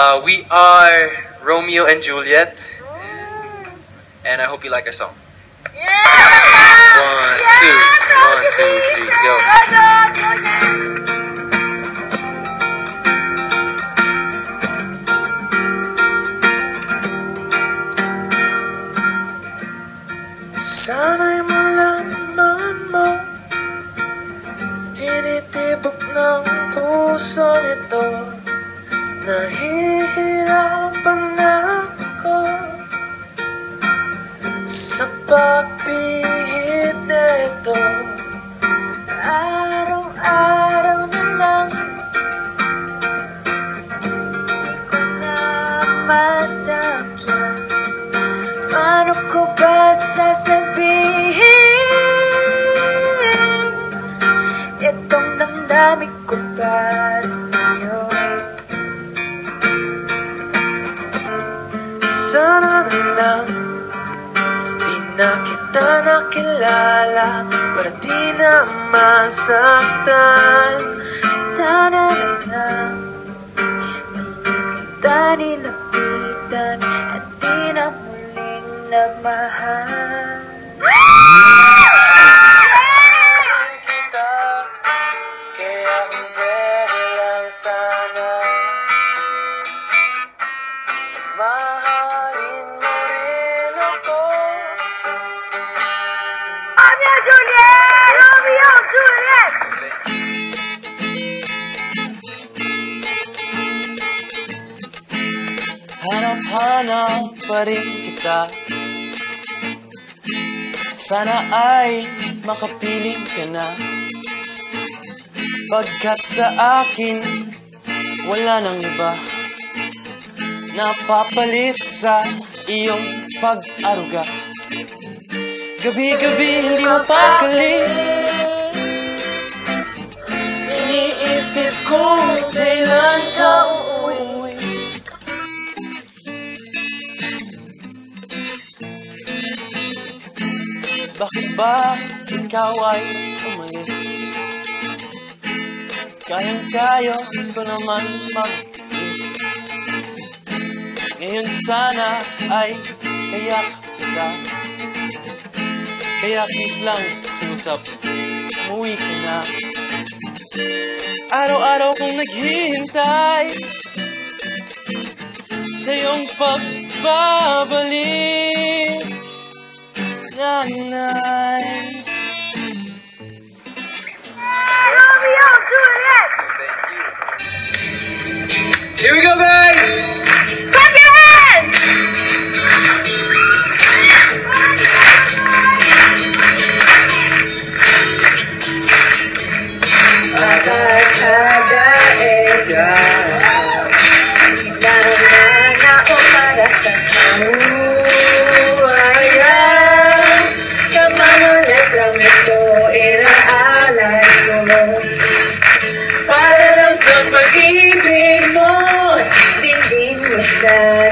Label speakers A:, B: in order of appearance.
A: We are Romeo and Juliet, and I hope you like our song.
B: Yeah!
A: 1, 2, 1, 2, 3, go. Sana'y malaman mo, tinitibok ng pusong ito. Nahihirapan na ako sa pagpihit na ito. Araw-araw na lang di ko na masakyan. Paano ko ba sasabihin itong damdamin ko para sa'yo? Sana na lang di na kita nakilala para di na masaktan. Sana na lang di na kita nilapitan at di na muling nagmahal. Kita, kaya kung pwede lang sana mahalin mo rin ako.
B: Romeo, Juliet! Romeo, Juliet!
A: Hanap-hanap pa rin kita. Sana ay makapiling ka na, pagkat sa akin wala nang iba napapalit sa iyong pag-aruga. Gabi-gabi hindi mapakali, iniisip ko kailan ka uuwi. Bakit ba ikaw ay umalis? Kayang-kaya ko naman mag-kiss. Ngayon sana ay kayak kita, kaya kiss lang usap, umuwi ka na. Araw-araw kong naghihintay sa iyong pagbabalik. Nanay.
B: Romeo, Juliet!
A: Thank you. Here we go, guys!
B: Clap your hands!
A: Para lang sa pag-ibig mo, din mo sa